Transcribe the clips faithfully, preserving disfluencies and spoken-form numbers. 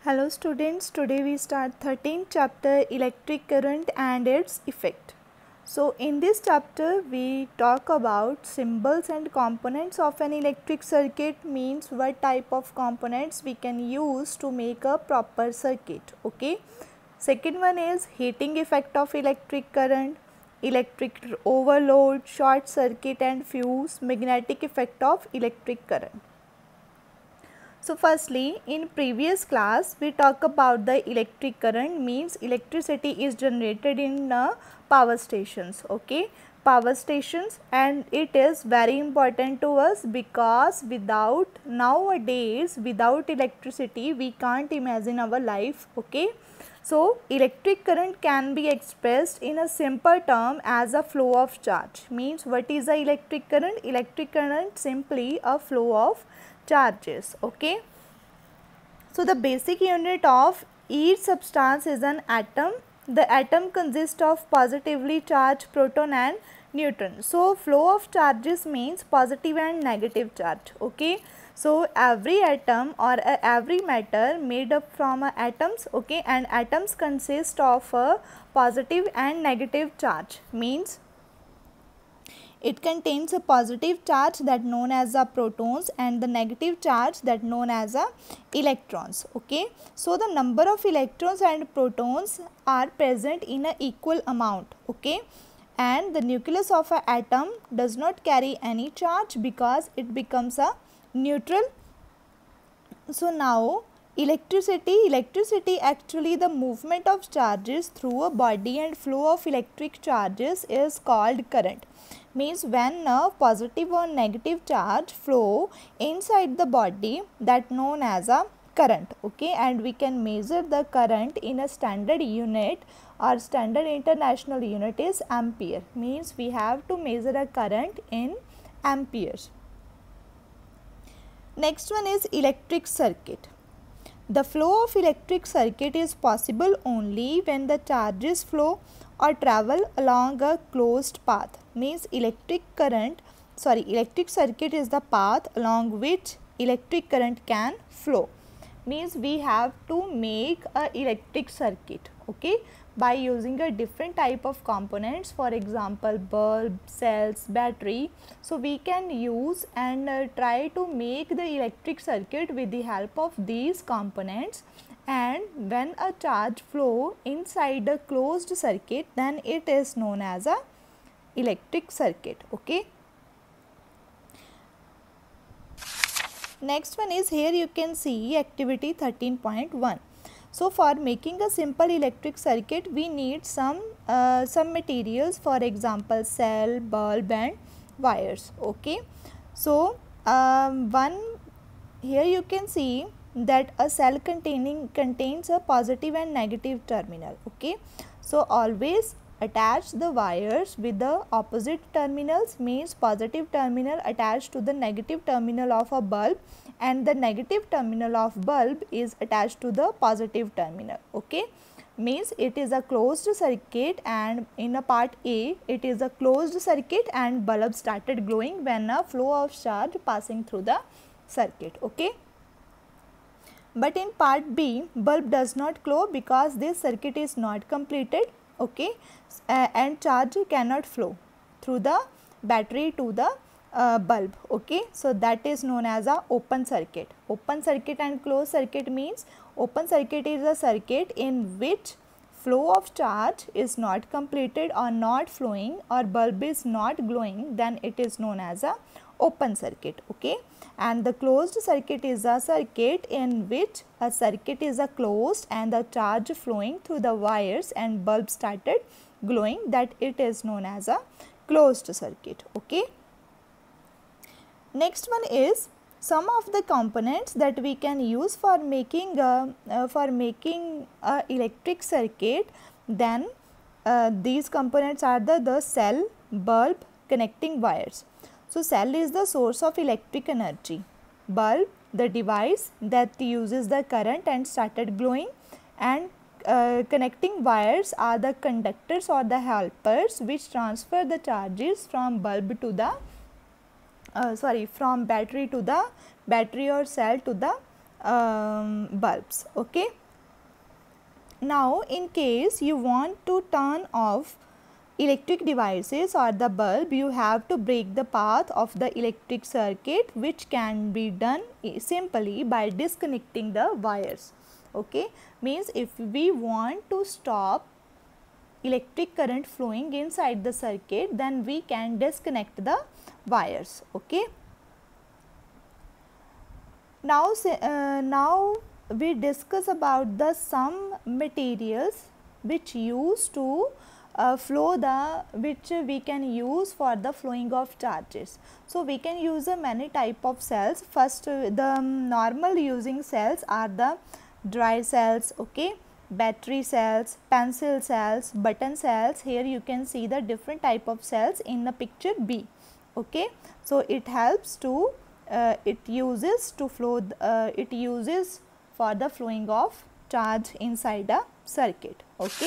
Hello students, today we start thirteenth chapter electric current and its effect. So in this chapter we talk about symbols and components of an electric circuit, means what type of components we can use to make a proper circuit. Okay. Second one is heating effect of electric current, electric overload, short circuit and fuse, magnetic effect of electric current. So firstly, in previous class we talk about the electric current, means electricity is generated in uh, power stations. Okay, power stations, and it is very important to us because without nowadays without electricity we can't imagine our life. Okay, so electric current can be expressed in a simple term as a flow of charge. Means what is the electric current? Electric current simply a flow of charges. Okay, so the basic unit of each substance is an atom. The atom consists of positively charged proton and neutron. So flow of charges means positive and negative charge. Okay, so every atom or uh, every matter made up from uh, atoms. Okay, and atoms consist of a positive and negative charge, means it contains a positive charge that known as the protons and the negative charge that known as the electrons. Okay, so the number of electrons and protons are present in a equal amount. Okay, and the nucleus of an atom does not carry any charge because it becomes a neutral. So now electricity electricity actually the movement of charges through a body and flow of electric charges is called current. Means when a positive or negative charge flow inside the body, that known as a current. Okay, and we can measure the current in a standard unit or standard international unit is ampere. Means we have to measure a current in amperes. Next one is electric circuit. The flow of electric circuit is possible only when the charges flow or travel along a closed path. Means electric current, sorry, electric circuit is the path along which electric current can flow. Means we have to make a electric circuit, okay, by using a different type of components, for example bulb, cells, battery. So we can use and uh, try to make the electric circuit with the help of these components, and when a charge flow inside a closed circuit, then it is known as a electric circuit. Okay, next one is, here you can see activity thirteen point one. So for making a simple electric circuit we need some uh, some materials, for example cell, bulb and wires. Okay, so um, one, here you can see that a cell containing contains a positive and negative terminal. Okay, so always attach the wires with the opposite terminals, means positive terminal attached to the negative terminal of a bulb and the negative terminal of bulb is attached to the positive terminal. Okay, means it is a closed circuit, and in a part A it is a closed circuit and bulb started glowing when a flow of charge passing through the circuit. Okay, but in part B bulb does not glow because this circuit is not completed. Okay, uh, and charge cannot flow through the battery to the uh, bulb. Okay, so that is known as a open circuit. Open circuit and closed circuit means, open circuit is a circuit in which flow of charge is not completed or not flowing or bulb is not glowing, then it is known as a open circuit. Okay, and the closed circuit is a circuit in which a circuit is a closed and the charge flowing through the wires and bulb started glowing, that it is known as a closed circuit. Okay, next one is some of the components that we can use for making a, uh, for making a electric circuit. Then uh, these components are the the cell, bulb, connecting wires. So cell is the source of electric energy, bulb the device that uses the current and started glowing, and uh, connecting wires are the conductors or the helpers which transfer the charges from bulb to the uh, sorry from battery to the battery or cell to the um, bulbs. Okay. Now in case you want to turn off electric devices or the bulb, you have to break the path of the electric circuit, which can be done simply by disconnecting the wires. Okay, means if we want to stop electric current flowing inside the circuit, then we can disconnect the wires. Okay. Now, uh, now we discuss about the some materials which used to uh, flow the which we can use for the flowing of charges. So we can use a many type of cells. First, uh, the um, normal using cells are the dry cells, okay, battery cells, pencil cells, button cells. Here you can see the different type of cells in the picture B. Okay, so it helps to uh, it uses to flow uh, it uses for the flowing of charge inside a circuit. Okay.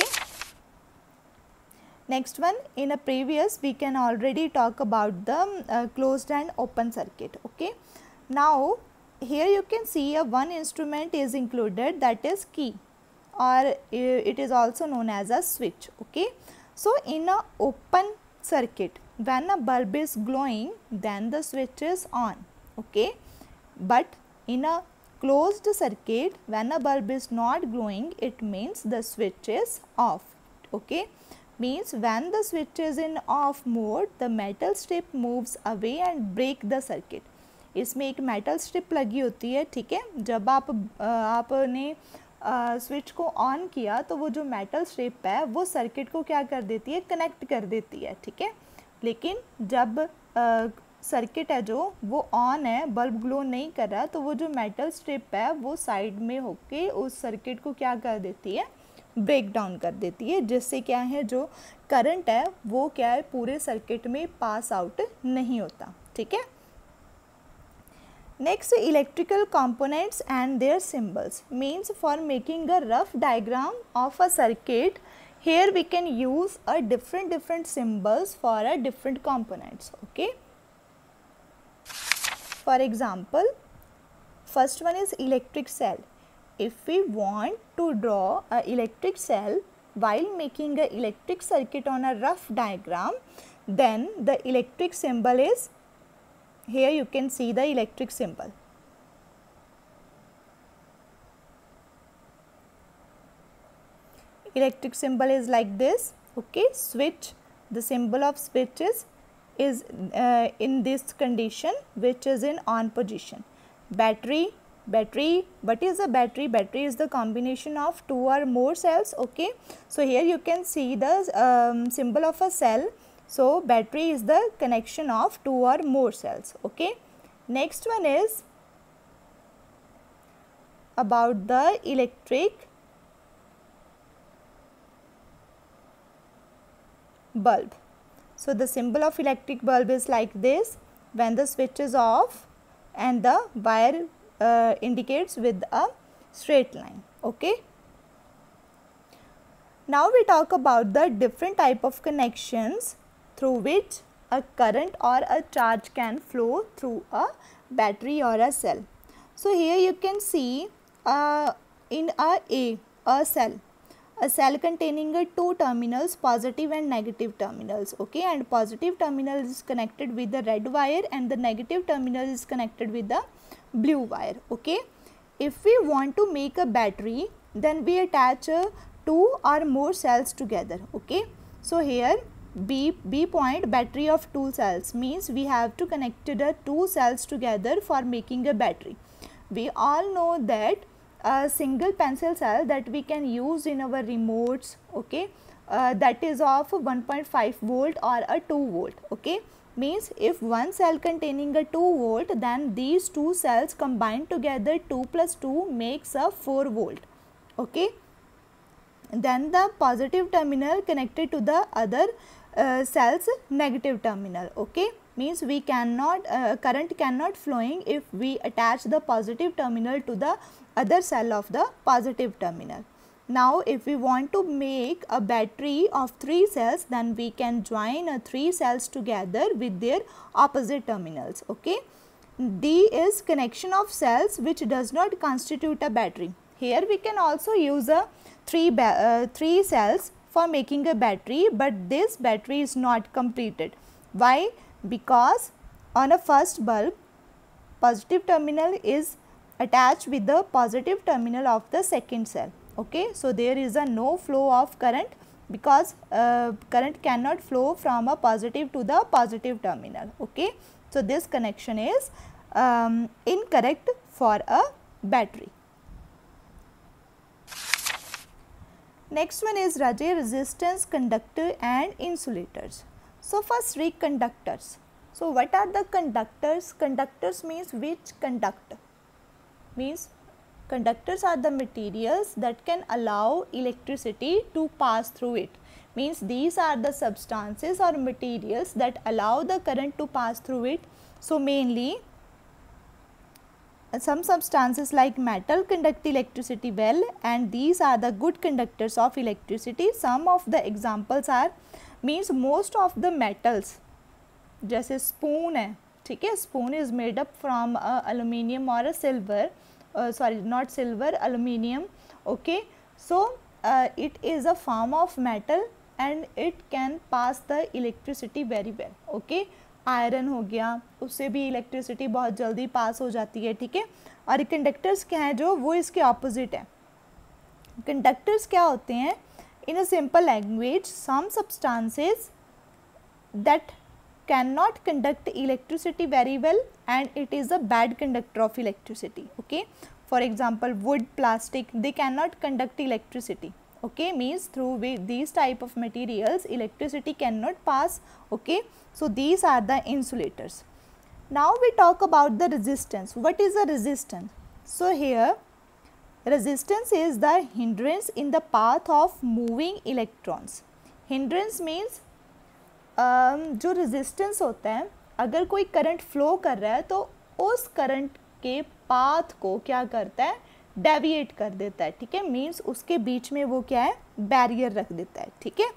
Next one, in a previous we can already talk about the uh, closed and open circuit. Okay. Now here you can see a one instrument is included, that is key, or it is also known as a switch. Okay. So in a open circuit, when a bulb is glowing, then the switch is on. Okay. But in a closed circuit, when a bulb is not glowing, it means the switch is off. Okay. Means when the switch is in off mode, the metal strip moves away and break the circuit. इसमें एक metal strip लगी होती है, ठीक है. जब आप आपने स्विच को ऑन किया तो वो जो मेटल स्ट्रिप है वो सर्किट को क्या कर देती है, कनेक्ट कर देती है, ठीक है. लेकिन जब सर्किट है जो वो ऑन है, बल्ब ग्लो नहीं कर रहा, तो वो जो मेटल स्ट्रिप है वो साइड में होके उस सर्किट को क्या कर देती है, ब्रेक डाउन कर देती है, जिससे क्या है जो करंट है वो क्या है पूरे सर्किट में पास आउट नहीं होता. ठीक है. Next, electrical components and their symbols. Means for making a rough diagram of a circuit, here we can use a different different symbols for a different components. Okay. For example, first one is electric cell. If we want to draw a electric cell while making a electric circuit on a rough diagram, then the electric symbol is, here you can see the electric symbol. Electric symbol is like this. Okay. Switch, the symbol of switch is, is uh, in this condition, which is in on position. Battery, battery, what is a battery? Battery is the combination of two or more cells. Okay. So here you can see the um, symbol of a cell. So battery is the connection of two or more cells. Okay. Next one is about the electric bulb. So the symbol of electric bulb is like this. When the switch is off and the wire uh, indicates with a straight line. Okay. Now we talk about the different type of connections through which a current or a charge can flow through a battery or a cell. So here you can see uh, in a A, a cell, a cell containing a two terminals, positive and negative terminals. Okay, and positive terminal is connected with the red wire and the negative terminal is connected with the blue wire. Okay, if we want to make a battery, then we attach uh, two or more cells together. Okay, so here B, B point, battery of two cells, means we have to connect the two cells together for making a battery. We all know that a single pencil cell that we can use in our remotes, okay, uh, that is of one point five volt or a two volt. Okay, means if one cell containing a two volt, then these two cells combined together, two plus two makes a four volt. Okay, then the positive terminal connected to the other uh, cells negative terminal. Okay, means we cannot uh, current cannot flowing if we attach the positive terminal to the other cell of the positive terminal. Now if we want to make a battery of three cells, then we can join uh, three cells together with their opposite terminals. Okay, D is connection of cells which does not constitute a battery. Here we can also use a three, uh, three cells for making a battery, but this battery is not completed. Why? Because on a first bulb, positive terminal is attached with the positive terminal of the second cell. Okay, so there is a no flow of current because uh, current cannot flow from a positive to the positive terminal. Okay, so this connection is um, incorrect for a battery. Next one is Rajay, resistance, conductor and insulators. So first, read conductors. So what are the conductors? Conductors means which conduct? Means conductors are the materials that can allow electricity to pass through it. Means these are the substances or materials that allow the current to pass through it. So mainly some substances like metal conduct electricity well, and these are the good conductors of electricity. Some of the examples are, means most of the metals, जैसे spoon है, ठीक है, spoon is made up from uh, aluminium or a silver, uh, sorry not silver, aluminium. Okay, so uh, it is a form of metal and it can pass the electricity very well. Okay, iron हो गया, उससे भी electricity बहुत जल्दी पास हो जाती है, ठीक है. और कंडक्टर्स क्या है जो, वो इसके ऑपोजिट है. कंडक्टर्स क्या होते हैं? In a simple language, some substances that can not conduct electricity very well and it is a bad conductor of electricity. Okay, for example wood, plastic, they can not conduct electricity. Okay, means through these type of materials electricity cannot pass. Okay, so these are the insulators. Now we talk about the resistance. What is the resistance? So here resistance is the hindrance in the path of moving electrons. Hindrance means um, जो resistance होता है, अगर कोई current flow कर रहा है तो उस current के path को क्या करता है, डेविएट कर देता है. ठीक है, मीन्स उसके बीच में वो क्या है, बैरियर रख देता है. ठीक है,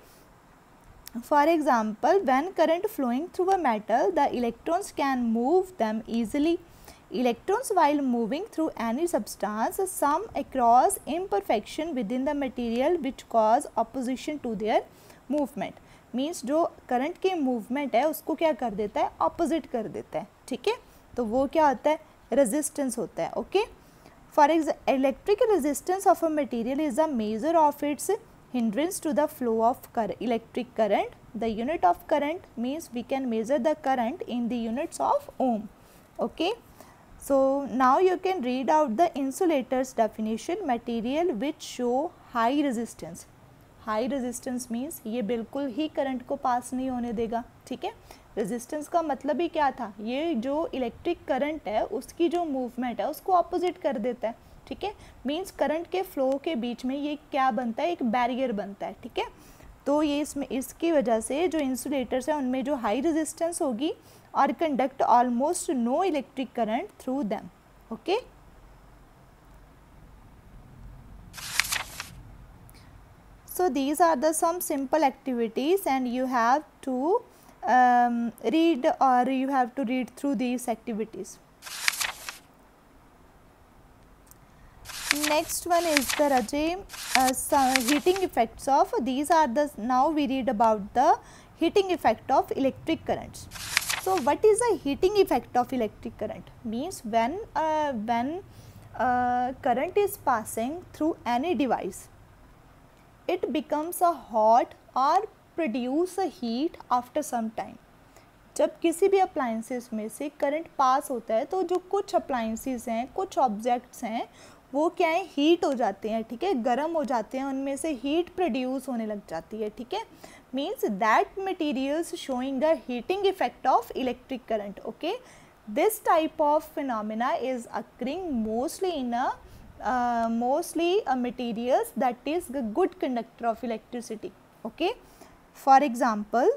for example when current flowing through a metal the electrons can move them easily. Electrons while moving through any substance some across imperfection within the material which cause opposition to their movement. Means जो current के movement है उसको क्या कर देता है, opposite कर देता है. ठीक है, तो वो क्या होता है, रेजिस्टेंस होता है. Okay, for example, electric resistance of a material is a measure of its hindrance to the flow of current, electric current. The unit of current means we can measure the current in the units of ohm. Okay, so now you can read out the insulators definition. Material which show high resistance. High resistance means ये बिल्कुल ही current को पास नहीं होने देगा. ठीक है, resistance का मतलब ही क्या था, ये जो इलेक्ट्रिक करंट है उसकी जो मूवमेंट है उसको अपोजिट कर देता है. ठीक है, मींस करंट के फ्लो के बीच में ये क्या बनता है, एक बैरियर बनता है. ठीक है, तो ये इसमें इसकी वजह से जो इंसुलेटर्स हैं उनमें जो हाई रेजिस्टेंस होगी और conduct almost no electric current through them. Okay, so these are the some simple activities and you have to um, read or you have to read through these activities. Next one is the Rajay uh, some heating effects of, these are the, now we read about the heating effect of electric currents. So what is the heating effect of electric current? Means when uh, when uh, current is passing through any device, it becomes a hot or produce a heat after some time. जब किसी भी appliances में से current pass होता है तो जो कुछ अप्लाइंसेस हैं, कुछ ऑब्जेक्ट्स हैं, वो क्या है, हीट हो जाते हैं. ठीक है, गर्म हो जाते हैं, उनमें से हीट प्रोड्यूस होने लग जाती है. ठीक है, means that materials showing the heating effect of electric current. Okay, this type of phenomena is occurring mostly in a Uh, mostly uh, materials that is a good conductor of electricity. Okay, for example,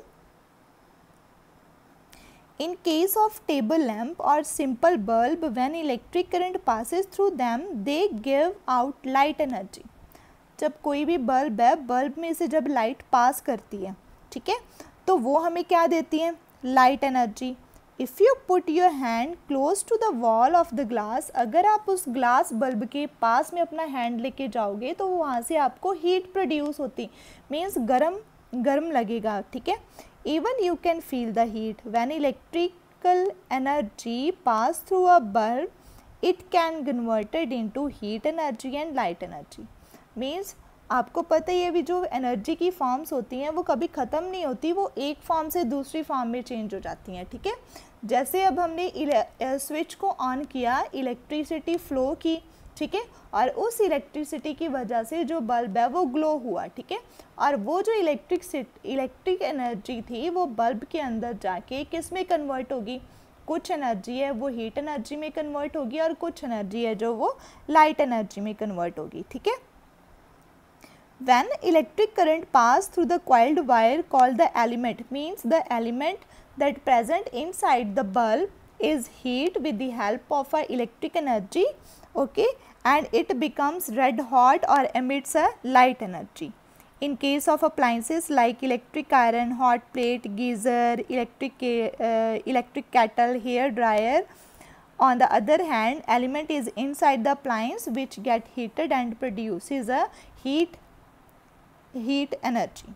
in case of table lamp or simple bulb, when electric current passes through them, they give out light energy. जब कोई भी bulb है, bulb में से जब light pass करती है, ठीक है, तो वो हमें क्या देती है, light energy. If you put your hand close to the wall of the glass, अगर आप उस ग्लास बल्ब के पास में अपना हैंड लेके जाओगे तो वहाँ से आपको हीट प्रोड्यूस होती, मीन्स गर्म गर्म लगेगा, ठीक है। Even you can feel the heat when electrical energy pass through a bulb, it can converted into heat energy and light energy. Means आपको पता ही है भी जो एनर्जी की फॉर्म्स होती हैं वो कभी ख़त्म नहीं होती, वो एक फॉर्म से दूसरी फॉर्म में चेंज हो जाती हैं, ठीक है। जैसे अब हमने स्विच को ऑन किया, इलेक्ट्रिसिटी फ़्लो की, ठीक है, और उस इलेक्ट्रिसिटी की वजह से जो बल्ब है वो ग्लो हुआ, ठीक है, और वो जो इलेक्ट्रिक इलेक्ट्रिक एनर्जी थी वो बल्ब के अंदर जाके किस में कन्वर्ट होगी, कुछ एनर्जी है वो हीट एनर्जी में कन्वर्ट होगी और कुछ एनर्जी है जो वो लाइट एनर्जी में कन्वर्ट होगी, ठीक है। When electric current pass through the coiled wire called the element, means the element that present inside the bulb is heat with the help of a electric energy, okay, and it becomes red hot or emits a light energy. In case of appliances like electric iron, hot plate, geyser, electric uh, electric kettle, hair dryer, on the other hand, element is inside the appliance which get heated and produces a heat heat energy.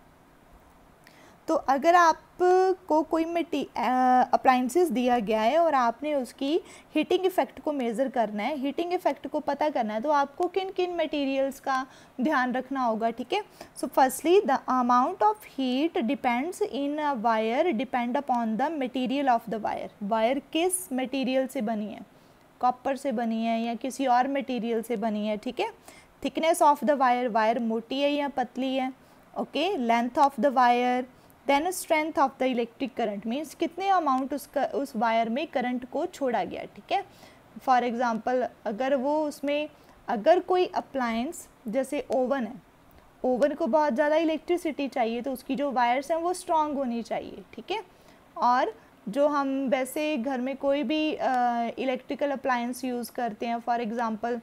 तो अगर आपको कोई मटी appliances दिया गया है और आपने उसकी हीटिंग इफ़ेक्ट को मेज़र करना है, हीटिंग इफ़ेक्ट को पता करना है, तो आपको किन किन मटेरियल्स का ध्यान रखना होगा, ठीक है। So firstly the amount of heat depends in a wire depend upon the material of the wire. Wire किस मटेरियल से बनी है, कॉपर से बनी है या किसी और मटेरियल से बनी है, ठीक है। Thickness of the wire, wire मोटी है या पतली है, okay. Length of the wire, then strength of the electric current, means कितने अमाउंट उसका उस वायर में करंट को छोड़ा गया, ठीक है। फॉर एग्जांपल अगर वो उसमें अगर कोई अप्लायंस जैसे ओवन है, ओवन को बहुत ज़्यादा इलेक्ट्रिसिटी चाहिए तो उसकी जो वायर्स हैं वो स्ट्रॉन्ग होनी चाहिए, ठीक है। और जो हम वैसे घर में कोई भी इलेक्ट्रिकल अप्लायंस यूज़ करते हैं, फॉर एग्ज़ाम्पल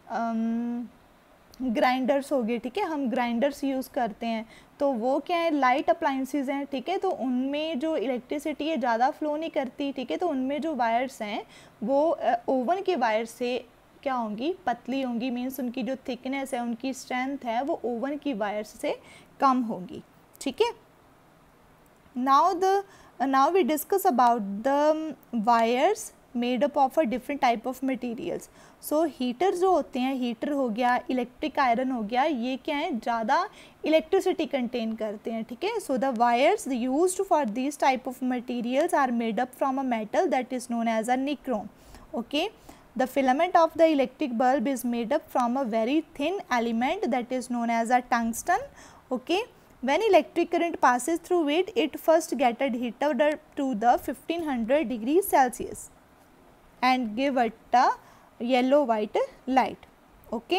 ग्राइंडर्स हो गए, ठीक है, हम ग्राइंडर्स यूज़ करते हैं तो वो क्या है, लाइट अप्लाइंसेस हैं, ठीक है, तो उनमें जो इलेक्ट्रिसिटी है ज़्यादा फ्लो नहीं करती, ठीक है, तो उनमें जो वायर्स हैं वो ओवन के वायर से क्या होंगी, पतली होंगी, मीन्स उनकी जो थिकनेस है, उनकी स्ट्रेंथ है वो ओवन की वायर्स से कम होगी, ठीक है। Now the now we discuss about the wires made up of a different type of materials. So heater जो होते हैं, हीटर हो गया, इलेक्ट्रिक आयरन हो गया, ये क्या है, ज़्यादा इलेक्ट्रिसिटी कंटेन करते हैं, ठीक है। So the wires used for this type of materials are made up from a metal that is known as a nichrome, okay. The filament of the electric bulb is made up from a very thin element that is known as a tungsten, okay. When electric current passes through it, it first gets heated to the fifteen hundred degrees Celsius and give it a yellow white light, okay.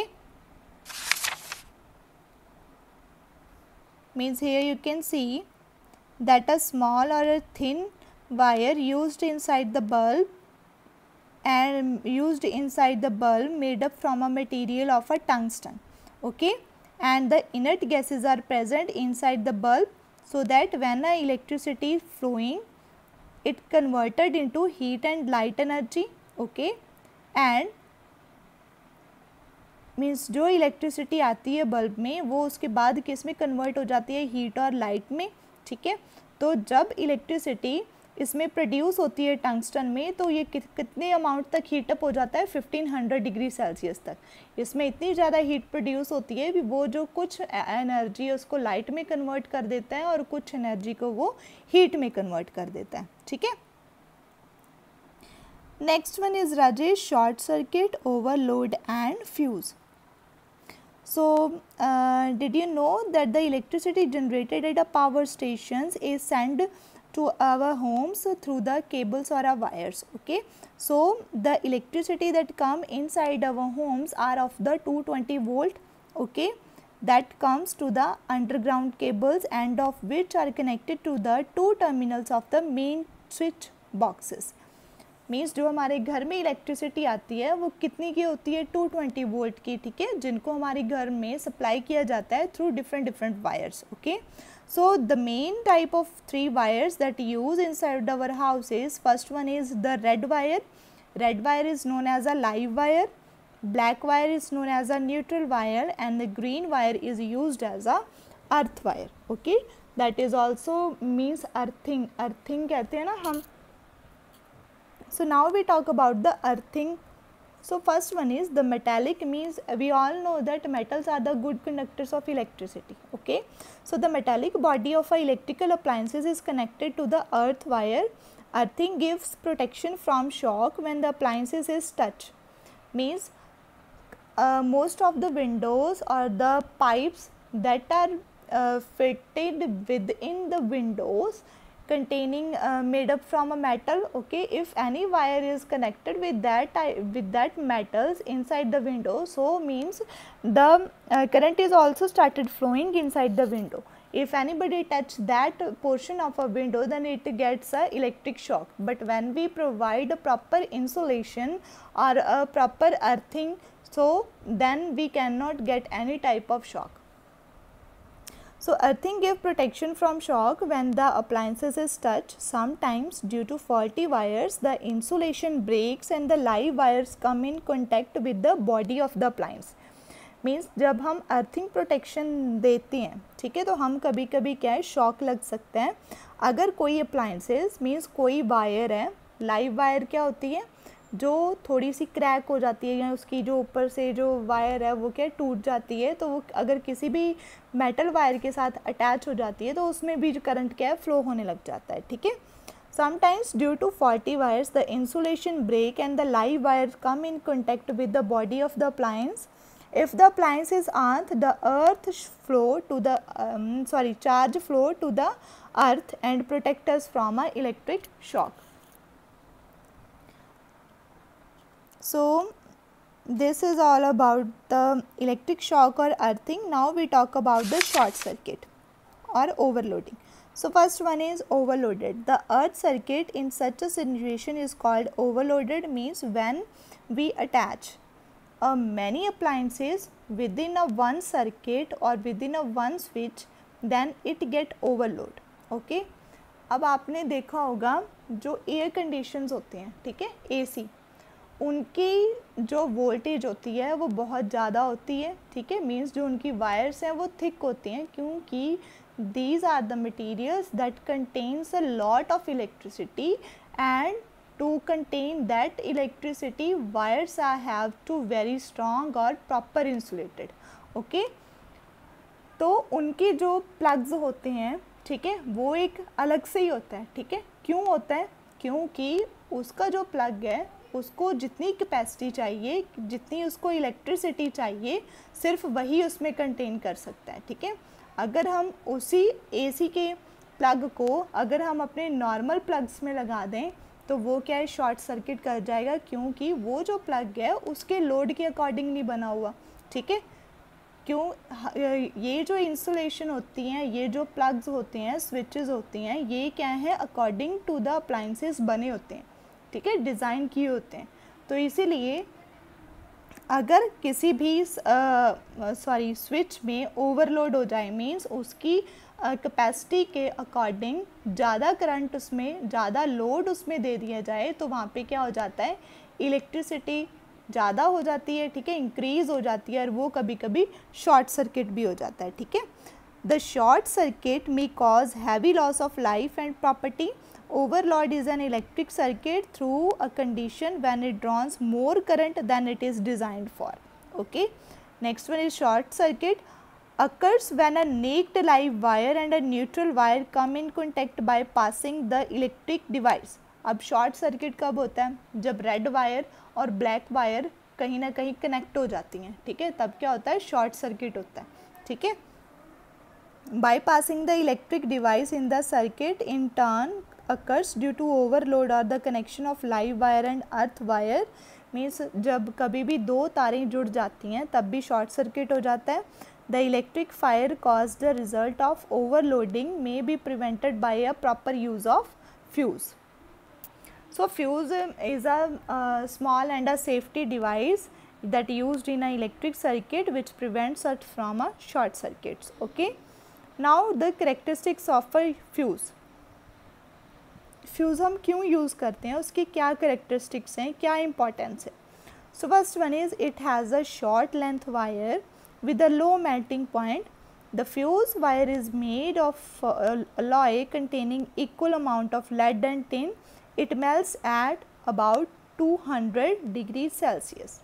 Means here you can see that a small or a thin wire used inside the bulb and used inside the bulb made up from a material of a tungsten, okay, and the inert gases are present inside the bulb so that when a electricity flowing, it converted into heat and light energy, okay, and means जो electricity आती है bulb में वो उसके बाद किस में convert हो जाती है, हीट और लाइट में, ठीक है। तो जब इलेक्ट्रिसिटी इसमें प्रोड्यूस होती है टंगस्टन में तो ये कि, कितने अमाउंट तक हीटअप हो जाता है, फिफ्टीन हंड्रेड डिग्री सेल्सियस तक। इसमें इतनी ज़्यादा हीट प्रोड्यूस होती है कि वो जो कुछ एनर्जी है उसको लाइट में कन्वर्ट कर देता है और कुछ एनर्जी को वो हीट में कन्वर्ट कर देता है, ठीक है। Next one is Rajesh, short circuit, overload and fuse. So, uh, did you know that the electricity generated at a power stations is sent to our homes through the cables or our wires, okay. So, the electricity that come inside our homes are of the two hundred twenty volt, okay, that comes to the underground cables and of which are connected to the two terminals of the main switch boxes. Means जो हमारे घर में electricity आती है वो कितनी की होती है, टू ट्वेंटी वोल्ट की, ठीक है, जिनको हमारे घर में सप्लाई किया जाता है through different different wires, okay. So the main type of three wires that use inside our house is, first one is the red wire. Red wire is known as a live wire, black wire is known as a neutral wire, and the green wire is used as a earth wire. Okay, that is also means earthing. Earthing कहते हैं ना हम. So now we talk about the earthing. So first one is the metallic, means we all know that metals are the good conductors of electricity. Okay, so the metallic body of a electrical appliances is connected to the earth wire. Earthing gives protection from shock when the appliances is touched. Means uh, most of the windows or the pipes that are uh, fitted within the windows containing uh, made up from a metal. Okay, if any wire is connected with that with that metals inside the window, so means the uh, current is also started flowing inside the window. If anybody touch that portion of a window, then it gets a electric shock. But when we provide a proper insulation or a proper earthing, so then we cannot get any type of shock. So earthing gives protection from shock when the appliances is touched. Sometimes due to faulty wires, the insulation breaks and the live wires come in contact with the body of the appliance. Means जब हम earthing protection देते हैं, ठीक है, तो हम कभी कभी क्या है शॉक लग सकता है. अगर कोई अप्लायंसेस मीन्स कोई वायर है, लाइव वायर क्या होती है जो थोड़ी सी क्रैक हो जाती है या उसकी जो ऊपर से जो वायर है वो क्या टूट जाती है, तो वो अगर किसी भी मेटल वायर के साथ अटैच हो जाती है तो उसमें भी जो करंट क्या है फ्लो होने लग जाता है. ठीक है. Sometimes due to faulty wires the insulation break and the live wires come in contact with the body of the appliance. If the appliance is earth, the earth flow to the um, sorry charge flow to the earth and protect us from a electric shock. So this is all about the electric shock or earthing. Now we talk about the short circuit or overloading. So first one is overloaded. The earth circuit in such a situation is called overloaded, means when we attach Uh, many appliances within a one circuit or within a one switch, then it get overload. Okay. अब आपने देखा होगा जो air conditions होते हैं, ठीक है, AC, उनकी जो वोल्टेज होती है वो बहुत ज़्यादा होती है. ठीक है, मीन्स जो उनकी वायर्स हैं वो थिक होती हैं, क्योंकि these are the materials that contains a lot of electricity, and to contain that electricity wires are have to very strong or proper insulated. okay, तो उनके जो प्लग्स होते हैं, ठीक है, वो एक अलग से ही होता है. ठीक है, क्यों होता है? क्योंकि उसका जो प्लग है उसको जितनी कैपेसिटी चाहिए, जितनी उसको इलेक्ट्रिसिटी चाहिए, सिर्फ वही उसमें कंटेन कर सकता है. ठीक है, अगर हम उसी एसी के प्लग को अगर हम अपने नॉर्मल प्लग्स में लगा दें तो वो क्या है शॉर्ट सर्किट कर जाएगा, क्योंकि वो जो प्लग है उसके लोड के अकॉर्डिंग नहीं बना हुआ. ठीक है, क्यों ये जो इंसुलेशन होती हैं, ये जो प्लग्स होते हैं, स्विचेस होती हैं, ये क्या है अकॉर्डिंग टू द अप्लायंसेस बने होते हैं. ठीक है, डिज़ाइन किए होते हैं. तो इसीलिए अगर किसी भी सॉरी स्विच में ओवरलोड हो जाए, मीन्स उसकी कैपेसिटी uh, के अकॉर्डिंग ज़्यादा करंट उसमें, ज़्यादा लोड उसमें दे दिया जाए, तो वहाँ पे क्या हो जाता है इलेक्ट्रिसिटी ज़्यादा हो जाती है. ठीक है, इंक्रीज़ हो जाती है और वो कभी कभी शॉर्ट सर्किट भी हो जाता है. ठीक है, the short circuit may cause heavy loss of life and property. Overload is an electric circuit through a condition when it draws more current than it is designed for. Okay. Next one is short circuit. Occurs when a naked live wire and a neutral wire come in contact by passing the electric device. अब short circuit कब होता है? जब red wire और black wire कहीं ना कहीं connect हो जाती हैं. ठीक है, तब क्या होता है शॉर्ट सर्किट होता है. ठीक है, by passing the electric device in the circuit in turn occurs due to overload or the connection of live wire and earth wire. Means जब कभी भी दो तारें जुड़ जाती हैं तब भी शॉर्ट सर्किट हो जाता है. The electric fire cause the result of overloading may be prevented by a proper use of fuse. So fuse is a small and a safety device that used in an electric circuit which prevents us from a short circuits. Okay. Now the characteristics of a fuse. Fuse हम क्यों use करते हैं, उसकी क्या characteristics हैं, क्या importance है। So first one is it has a short length wire with a low melting point. The fuse wire is made of uh, alloy containing equal amount of lead and tin. It melts at about two hundred degrees Celsius.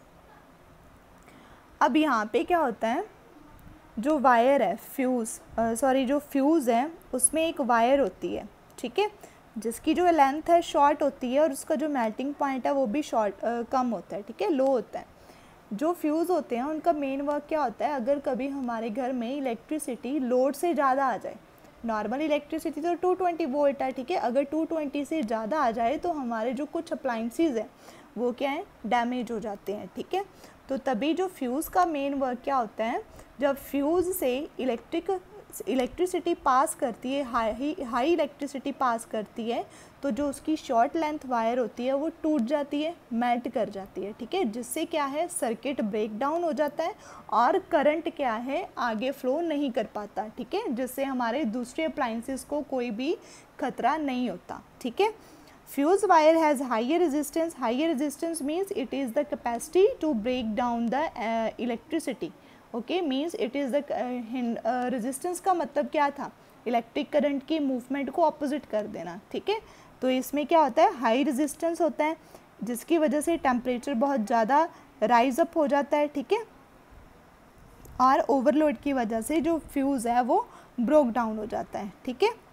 अब यहाँ पे क्या होता है, जो wire है fuse sorry जो fuse है उसमें एक वायर होती है, ठीक है, जिसकी जो लेंथ है शॉर्ट होती है और उसका जो मेल्टिंग पॉइंट है वो भी शॉर्ट कम होता है, ठीक है, लो होता है। जो फ्यूज़ होते हैं उनका मेन वर्क क्या होता है, अगर कभी हमारे घर में इलेक्ट्रिसिटी लोड से ज़्यादा आ जाए, नॉर्मल इलेक्ट्रिसिटी तो टू ट्वेंटी वोल्ट है, ठीक है, अगर टू ट्वेंटी से ज़्यादा आ जाए तो हमारे जो कुछ अप्लाइंसेस हैं वो क्या है, डैमेज हो जाते हैं, ठीक है। तो तभी जो फ्यूज़ का मेन वर्क क्या होता है, जब फ्यूज़ से इलेक्ट्रिक इलेक्ट्रिसिटी पास करती है, हाई हाई इलेक्ट्रिसिटी पास करती है, तो जो उसकी शॉर्ट लेंथ वायर होती है वो टूट जाती है, मेल्ट कर जाती है, ठीक है, जिससे क्या है सर्किट ब्रेक डाउन हो जाता है और करंट क्या है आगे फ्लो नहीं कर पाता, ठीक है, जिससे हमारे दूसरे अप्लाइंसेस को कोई भी खतरा नहीं होता, ठीक है। Fuse wire has higher resistance, higher resistance means it is the capacity to break down the electricity, okay, means it is the resistance का मतलब क्या था, इलेक्ट्रिक करंट की मूवमेंट को अपोजिट कर देना, ठीक है। तो इसमें क्या होता है, हाई रेजिस्टेंस होता है जिसकी वजह से टेम्परेचर बहुत ज़्यादा राइज अप हो जाता है, ठीक है, और ओवरलोड की वजह से जो फ्यूज़ है वो ब्रोक डाउन हो जाता है, ठीक है।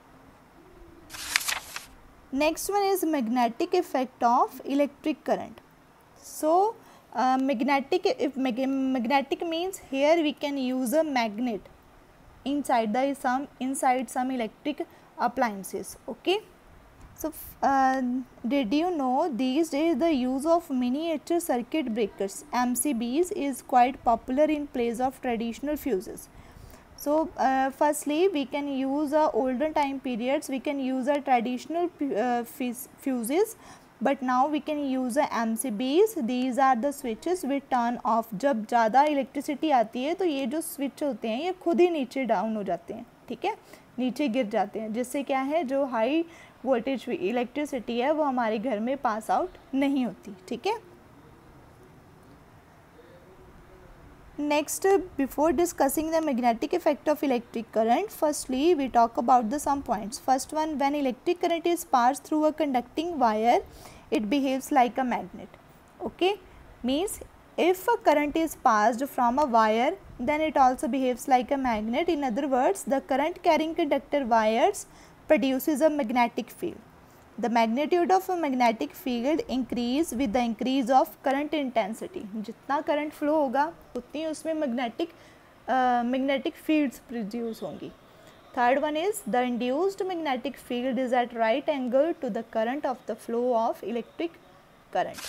Next one is magnetic effect of electric current. So magnetic if mag magnetic means here we can use a magnet inside the some inside some electric appliances, okay. So uh, did you know these days the use of miniature circuit breakers M C Bs is quite popular in place of traditional fuses. So uh, firstly we can use uh, older time periods we can use a traditional uh, fuses, but now we can use a M C Bs. These are the switches we turn off. जब ज़्यादा electricity आती है तो ये जो switch होते हैं ये खुद ही नीचे डाउन हो जाते हैं, ठीक है, नीचे गिर जाते हैं, जिससे क्या है जो हाई वोल्टेज इलेक्ट्रिसिटी है वो हमारे घर में पास आउट नहीं होती, ठीक है। Next, before discussing the magnetic effect of electric current, firstly we talk about the some points. First one, when electric current is passed through a conducting wire, it behaves like a magnet, okay, means if a current is passed from a wire, then it also behaves like a magnet. In other words, the current carrying conductor wires produces a magnetic field. The magnitude of a magnetic field increase with the increase of current intensity. जितना current flow होगा उतनी उसमें magnetic uh, magnetic fields produce होंगी. Third one is the induced magnetic field is at right angle to the current of the flow of electric current.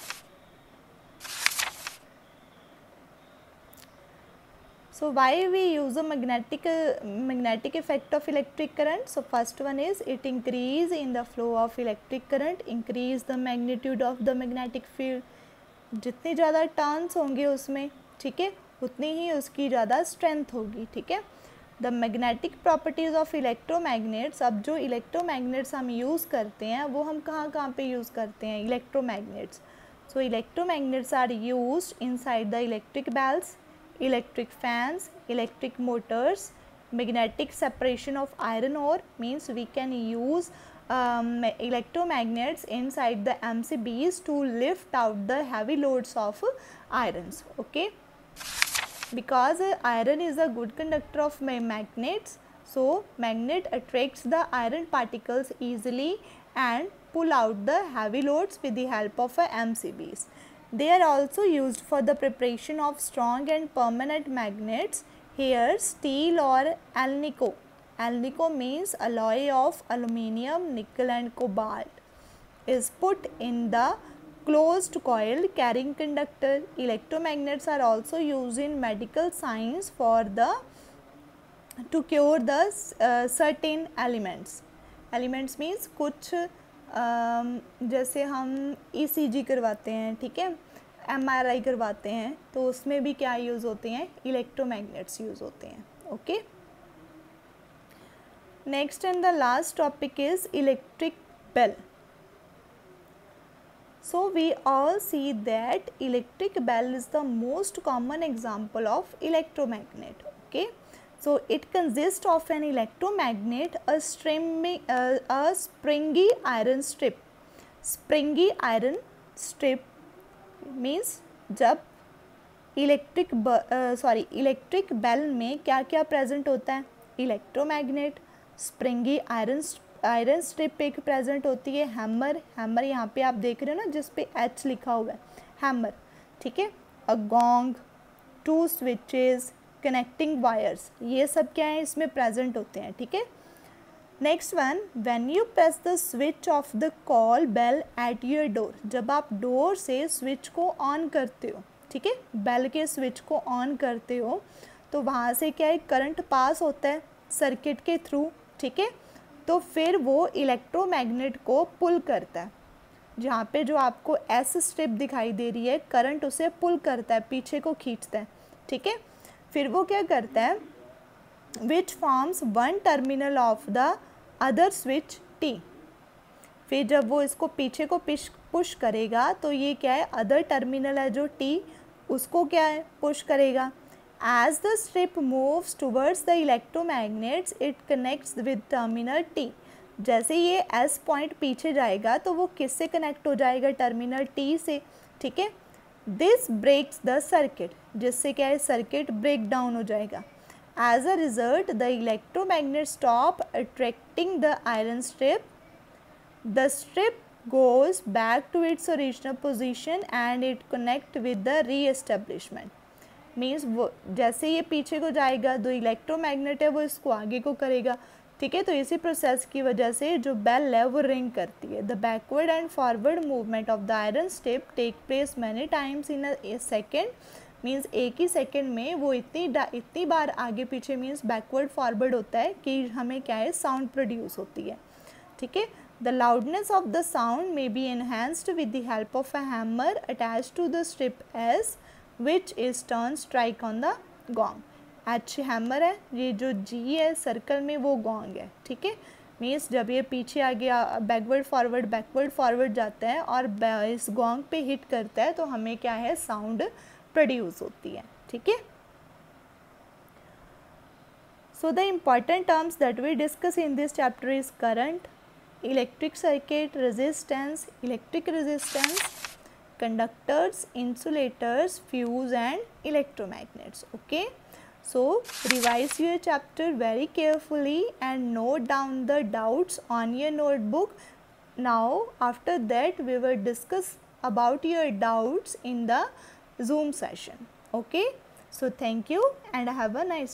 So why we use a magnetic uh, magnetic effect of electric current? So first one is it increase in the flow of electric current, increase the magnitude of the magnetic field. जितनी ज़्यादा turns होंगे उसमें, ठीक है, उतनी ही उसकी ज़्यादा strength होगी, ठीक है। The magnetic properties of electromagnets, अब जो इलेक्ट्रोमैग्नेट्स हम यूज़ करते हैं वो हम कहाँ कहाँ पे यूज़ करते हैं, electromagnets. So electromagnets are used inside the electric bells, electric fans, electric motors, magnetic separation of iron ore, means we can use um, electromagnets inside the M C Bs to lift out the heavy loads of irons, okay. Because uh, iron is a good conductor of ma magnets, so magnet attracts the iron particles easily and pull out the heavy loads with the help of uh, M C Bs. They are also used for the preparation of strong and permanent magnets. Here steel or alnico, alnico means alloy of aluminium, nickel and cobalt, is put in the closed coil carrying conductor. Electromagnets are also used in medical science for the to cure the uh, certain elements. Elements means कुछ Um, जैसे हम ई सी जी करवाते हैं, ठीक है, M R आई करवाते हैं, तो उसमें भी क्या यूज़ होते हैं, इलेक्ट्रोमैग्नेट्स यूज़ होते हैं, okay. Next and the last topic is electric bell. So we all see that electric bell is the most common example of electromagnet. Okay, so it consists of an electromagnet, a streaming, uh, a springy iron strip. Springy iron strip means जब electric sorry electric bell में क्या क्या present होता है, electromagnet, springy iron iron strip एक present होती है, hammer, hammer यहाँ पे आप देख रहे हो ना जिस पे एच लिखा हुआ है, हैमर, ठीक है, a gong, two switches, connecting wires, ये सब क्या है इसमें प्रेजेंट होते हैं, ठीक है। Next one, when you press the switch of the call bell at your door, जब आप डोर से स्विच को ऑन करते हो, ठीक है, बेल के स्विच को ऑन करते हो तो वहाँ से क्या है करंट पास होता है सर्किट के थ्रू, ठीक है, तो फिर वो इलेक्ट्रोमैग्नेट को पुल करता है, जहाँ पे जो आपको एस स्ट्रिप दिखाई दे रही है करंट उसे पुल करता है, पीछे को खींचता है, ठीक है, फिर वो क्या करता है, which forms one terminal of the other switch T, फिर जब वो इसको पीछे को पिश पुश करेगा तो ये क्या है अदर टर्मिनल है जो टी, उसको क्या है पुश करेगा। As the strip moves towards the electromagnets it connects with terminal T, जैसे ये एस पॉइंट पीछे जाएगा तो वो किससे कनेक्ट हो जाएगा, टर्मिनल टी से, ठीक है। दिस ब्रेक्स द सर्किट, जिससे क्या है सर्किट ब्रेक डाउन हो जाएगा। As a result the electromagnet stop attracting the iron strip, the strip goes back to its original position and it connect with the re-establishment, means वो जैसे ये पीछे को जाएगा जो इलेक्ट्रोमैग्नेट है वो इसको आगे को करेगा, ठीक है, तो इसी प्रोसेस की वजह से जो बेल है वो रिंग करती है। The backward and forward movement of the iron strip take place many times in a second, means एक ही सेकेंड में वो इतनी इतनी बार आगे पीछे मीन्स बैकवर्ड फॉरवर्ड होता है कि हमें क्या है साउंड प्रोड्यूस होती है, ठीक है। The loudness of the sound may be enhanced with the help of a hammer attached to the strip S, which is turned strike on the gong. H hammer है, ये जो G है circle में वो gong है, ठीक है, means जब ये पीछे आ गया बैकवर्ड फॉरवर्ड बैकवर्ड फॉरवर्ड जाता है और इस gong पे हिट करता है तो हमें क्या है साउंड प्रोड्यूस होती है, ठीक है। So the important terms that we discuss in this chapter is current, electric circuit, resistance, electric resistance, conductors, insulators, fuse and electromagnets. Okay, so revise your chapter very carefully and note down the doubts on your notebook. Now after that we will discuss about your doubts in the Zoom session. Okay, so thank you and have a nice